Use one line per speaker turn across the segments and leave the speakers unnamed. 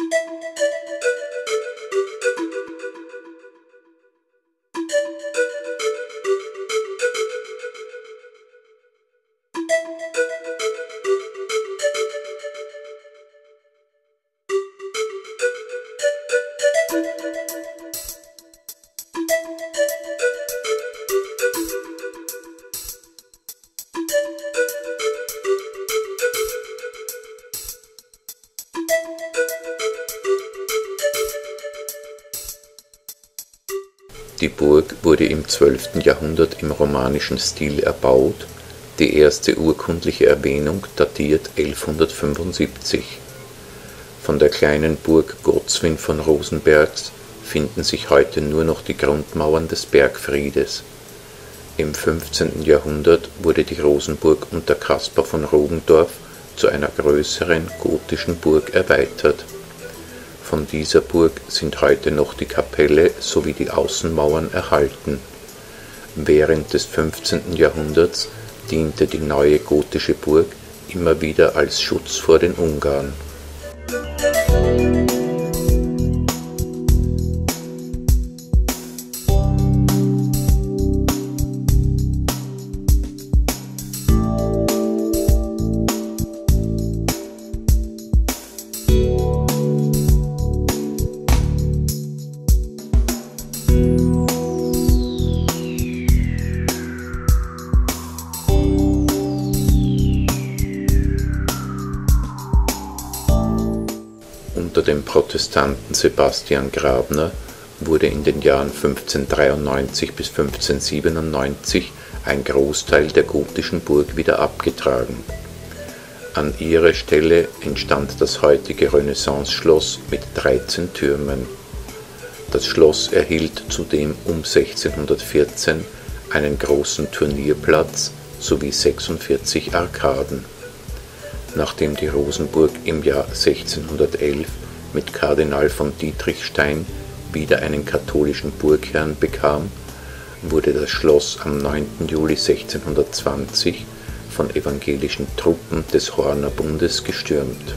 Die Burg wurde im 12. Jahrhundert im romanischen Stil erbaut, die erste urkundliche Erwähnung datiert 1175. Von der kleinen Burg Gottswin von Rosenbergs finden sich heute nur noch die Grundmauern des Bergfriedes. Im 15. Jahrhundert wurde die Rosenburg unter Caspar von Rogendorf zu einer größeren gotischen Burg erweitert. Von dieser Burg sind heute noch die Kapelle sowie die Außenmauern erhalten. Während des 15. Jahrhunderts diente die neue gotische Burg immer wieder als Schutz vor den Ungarn. Unter dem Protestanten Sebastian Grabner wurde in den Jahren 1593 bis 1597 ein Großteil der gotischen Burg wieder abgetragen. An ihrer Stelle entstand das heutige Renaissance-Schloss mit 13 Türmen. Das Schloss erhielt zudem um 1614 einen großen Turnierplatz sowie 46 Arkaden. Nachdem die Rosenburg im Jahr 1611 mit Kardinal von Dietrichstein wieder einen katholischen Burgherrn bekam, wurde das Schloss am 9. Juli 1620 von evangelischen Truppen des Horner Bundes gestürmt.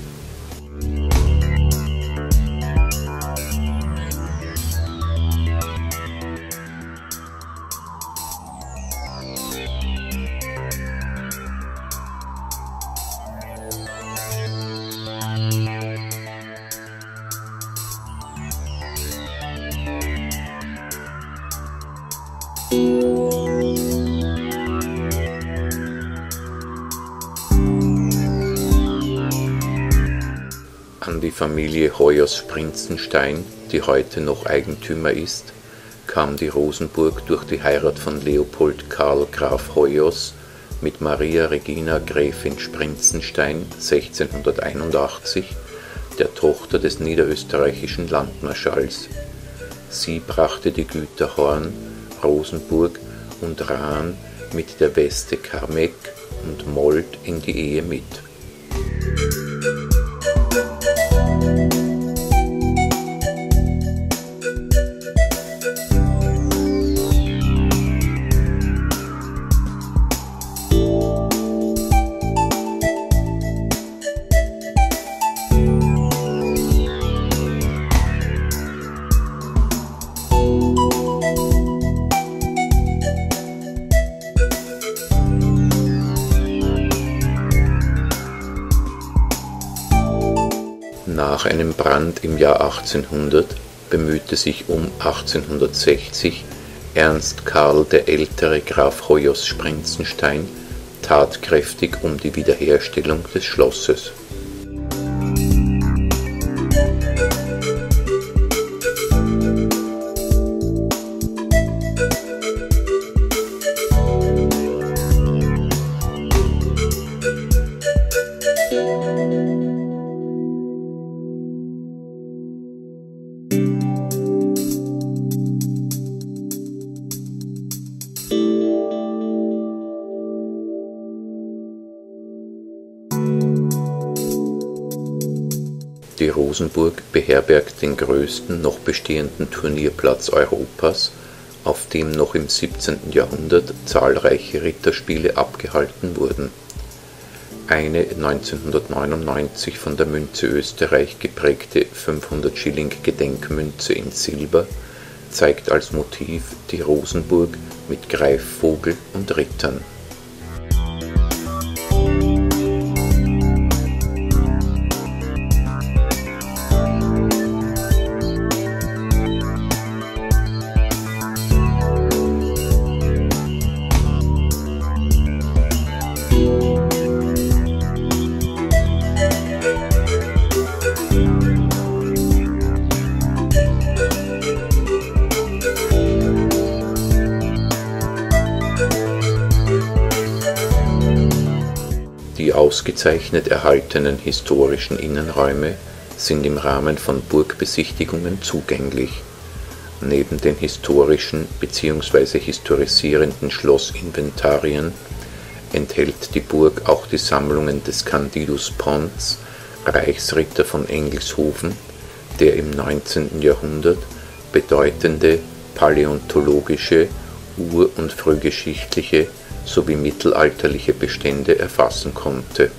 An die Familie Hoyos-Prinzenstein, die heute noch Eigentümer ist, kam die Rosenburg durch die Heirat von Leopold Karl Graf Hoyos mit Maria Regina Gräfin Prinzenstein 1681, der Tochter des niederösterreichischen Landmarschalls. Sie brachte die Güter Horn, Rosenburg und Rahn mit der Weste Karmeck und Mold in die Ehe mit. Nach einem Brand im Jahr 1800 bemühte sich um 1860 Ernst Karl der ältere Graf Hoyos-Prinzenstein tatkräftig um die Wiederherstellung des Schlosses. Die Rosenburg beherbergt den größten noch bestehenden Turnierplatz Europas, auf dem noch im 17. Jahrhundert zahlreiche Ritterspiele abgehalten wurden. Eine 1999 von der Münze Österreich geprägte 500 Schilling-Gedenkmünze in Silber zeigt als Motiv die Rosenburg mit Greifvogel und Rittern. Die ausgezeichnet erhaltenen historischen Innenräume sind im Rahmen von Burgbesichtigungen zugänglich. Neben den historischen bzw. historisierenden Schlossinventarien enthält die Burg auch die Sammlungen des Candidus Pons, Reichsritter von Engelshoven, der im 19. Jahrhundert bedeutende paläontologische, ur- und frühgeschichtliche sowie mittelalterliche Bestände erfassen konnte.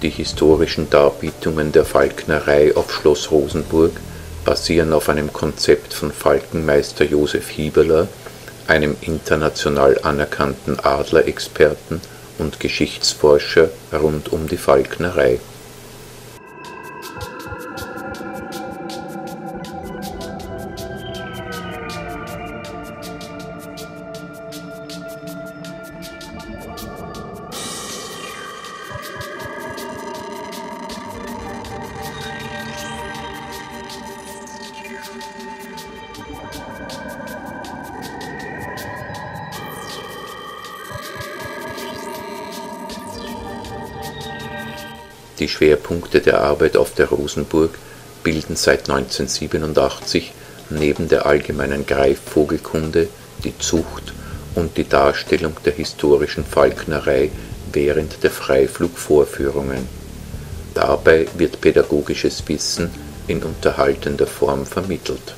Die historischen Darbietungen der Falknerei auf Schloss Rosenburg basieren auf einem Konzept von Falkenmeister Josef Hiebeler, einem international anerkannten Adlerexperten und Geschichtsforscher rund um die Falknerei. Die Schwerpunkte der Arbeit auf der Rosenburg bilden seit 1987 neben der allgemeinen Greifvogelkunde die Zucht und die Darstellung der historischen Falknerei während der Freiflugvorführungen. Dabei wird pädagogisches Wissen in unterhaltender Form vermittelt.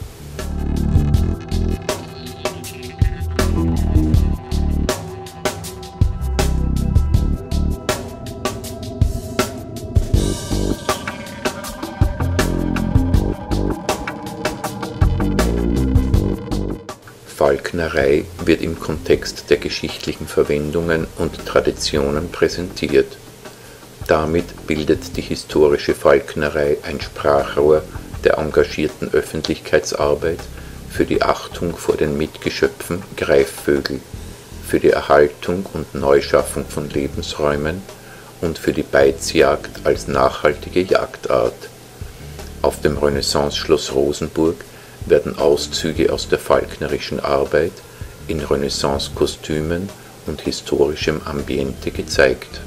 Falknerei wird im Kontext der geschichtlichen Verwendungen und Traditionen präsentiert. Damit bildet die historische Falknerei ein Sprachrohr der engagierten Öffentlichkeitsarbeit für die Achtung vor den Mitgeschöpfen Greifvögel, für die Erhaltung und Neuschaffung von Lebensräumen und für die Beizjagd als nachhaltige Jagdart. Auf dem Renaissance-Schloss Rosenburg werden Auszüge aus der falknerischen Arbeit in Renaissance-Kostümen und historischem Ambiente gezeigt.